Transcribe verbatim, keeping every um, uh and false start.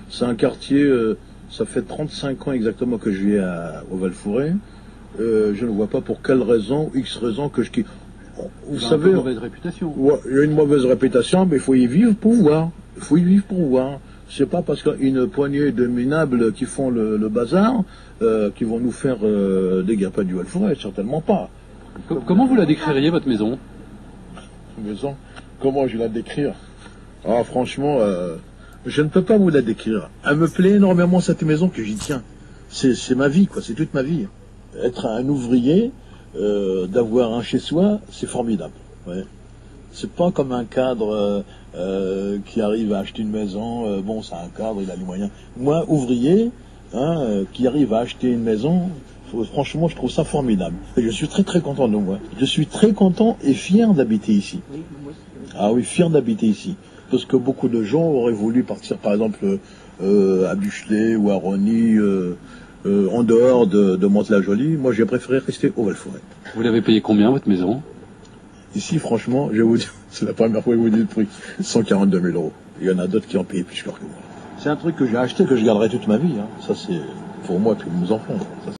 C'est un quartier, euh, ça fait trente-cinq ans exactement que je vis à, au Val-Fouré. Euh, je ne vois pas pour quelle raison, X raison que je quitte. Vous Ça a savez, une mauvaise réputation. Ouais, il y a une mauvaise réputation, mais il faut y vivre pour voir. Il faut y vivre pour voir. C'est pas parce qu'une poignée de minables qui font le, le bazar euh, qui vont nous faire euh, des guerres du Val-Fouré, certainement pas. Comment vous la décririez, votre maison? Maison, comment je vais la décrire? Ah, franchement, euh, je ne peux pas vous la décrire. Elle me plaît énormément, cette maison, que j'y tiens. C'est ma vie, quoi. C'est toute ma vie. Être un ouvrier, euh, d'avoir un chez-soi, c'est formidable. Ouais. C'est pas comme un cadre euh, euh, qui arrive à acheter une maison. Euh, bon, c'est un cadre, il a les moyens. Moi, ouvrier, hein, euh, qui arrive à acheter une maison, faut, franchement, je trouve ça formidable. Et je suis très très content de moi. Je suis très content et fier d'habiter ici. Ah oui, fier d'habiter ici. Parce que beaucoup de gens auraient voulu partir, par exemple, euh, à Buchelet ou à Rosny, euh, euh, en dehors de, de Mantes-la-Jolie. Moi, j'ai préféré rester au Val-Fouré. Vous l'avez payé combien, votre maison? Ici, franchement, je vais vous dire, c'est la première fois que je vous dis le prix, cent quarante-deux mille euros. Il y en a d'autres qui ont payé plus cher que moi. C'est un truc que j'ai acheté, que je garderai toute ma vie. Hein. Ça, c'est pour moi et puis mes enfants. Ça,